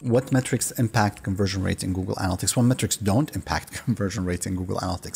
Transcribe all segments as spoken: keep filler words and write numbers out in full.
What metrics impact conversion rates in Google Analytics? What metrics don't impact conversion rates in Google Analytics?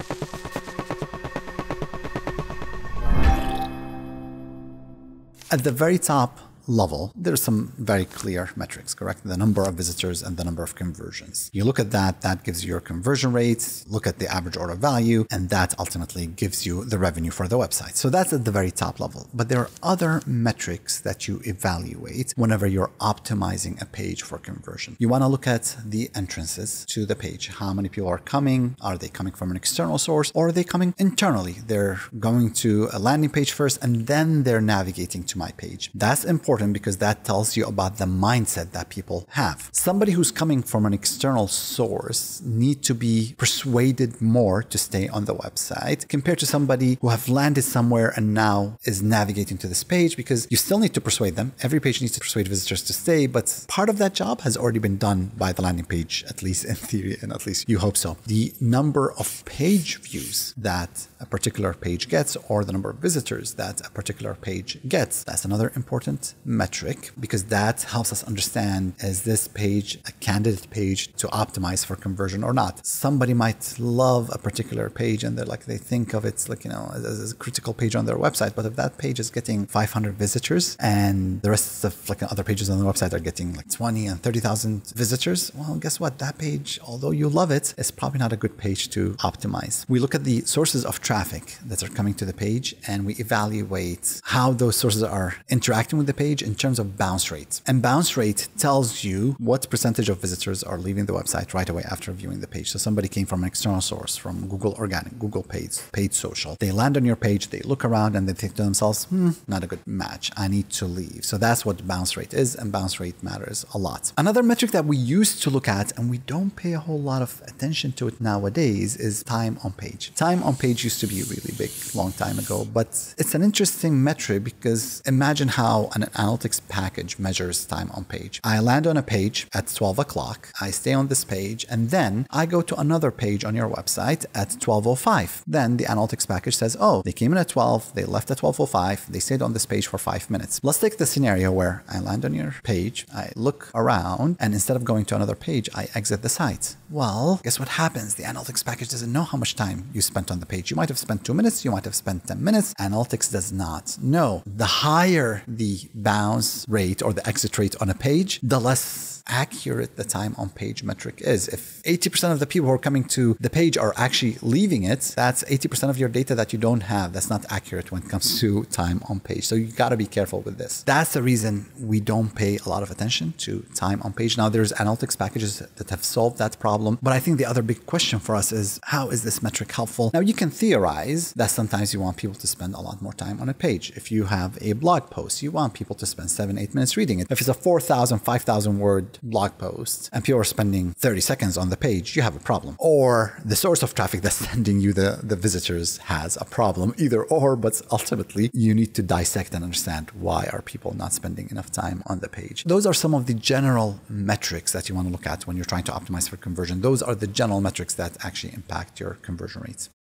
At the very top level, there's some very clear metrics, correct? The number of visitors and the number of conversions. You look at that, that gives you your conversion rates, look at the average order value, and that ultimately gives you the revenue for the website. So that's at the very top level. But there are other metrics that you evaluate whenever you're optimizing a page for conversion. You want to look at the entrances to the page. How many people are coming? Are they coming from an external source or are they coming internally? They're going to a landing page first and then they're navigating to my page. That's important because that tells you about the mindset that people have. Somebody who's coming from an external source need to be persuaded more to stay on the website compared to somebody who have landed somewhere and now is navigating to this page, because you still need to persuade them. Every page needs to persuade visitors to stay, but part of that job has already been done by the landing page, at least in theory, and at least you hope so. The number of page views that a particular page gets or the number of visitors that a particular page gets, that's another important metric, because that helps us understand, is this page a candidate page to optimize for conversion or not? Somebody might love a particular page and they're like, they think of it like, you know, as a critical page on their website. But if that page is getting five hundred visitors and the rest of like other pages on the website are getting like twenty and thirty thousand visitors, well, guess what? That page, although you love it, is probably not a good page to optimize. We look at the sources of traffic that are coming to the page and we evaluate how those sources are interacting with the page in terms of bounce rates. And bounce rate tells you what percentage of visitors are leaving the website right away after viewing the page. So somebody came from an external source, from Google Organic, Google Paid, Paid Social. They land on your page, they look around and they think to themselves, hmm, not a good match. I need to leave. So that's what bounce rate is, and bounce rate matters a lot. Another metric that we used to look at, and we don't pay a whole lot of attention to it nowadays, is time on page. Time on page used to be really big long time ago, but it's an interesting metric because imagine how an analytics package measures time on page. I land on a page at twelve o'clock. I stay on this page and then I go to another page on your website at twelve oh five. Then the analytics package says, oh, they came in at twelve, they left at twelve oh five, they stayed on this page for five minutes. Let's take the scenario where I land on your page, I look around, and instead of going to another page, I exit the site. Well, guess what happens? The analytics package doesn't know how much time you spent on the page. You might have spent two minutes, you might have spent ten minutes. Analytics does not know. The higher the bounce rate or the exit rate on a page, the less accurate the time on page metric is. If eighty percent of the people who are coming to the page are actually leaving it, that's eighty percent of your data that you don't have. That's not accurate when it comes to time on page. So you got to be careful with this. That's the reason we don't pay a lot of attention to time on page. Now, there's analytics packages that have solved that problem, but I think the other big question for us is, how is this metric helpful? Now, you can theorize that sometimes you want people to spend a lot more time on a page. If you have a blog post, you want people to spend seven, eight minutes reading it. If it's a four thousand, five thousand word blog post and people are spending thirty seconds on the page, you have a problem. Or the source of traffic that's sending you the, the visitors has a problem. Either or, but ultimately you need to dissect and understand, why are people not spending enough time on the page? Those are some of the general metrics that you want to look at when you're trying to optimize for conversion. Those are the general metrics that actually impact your conversion rates.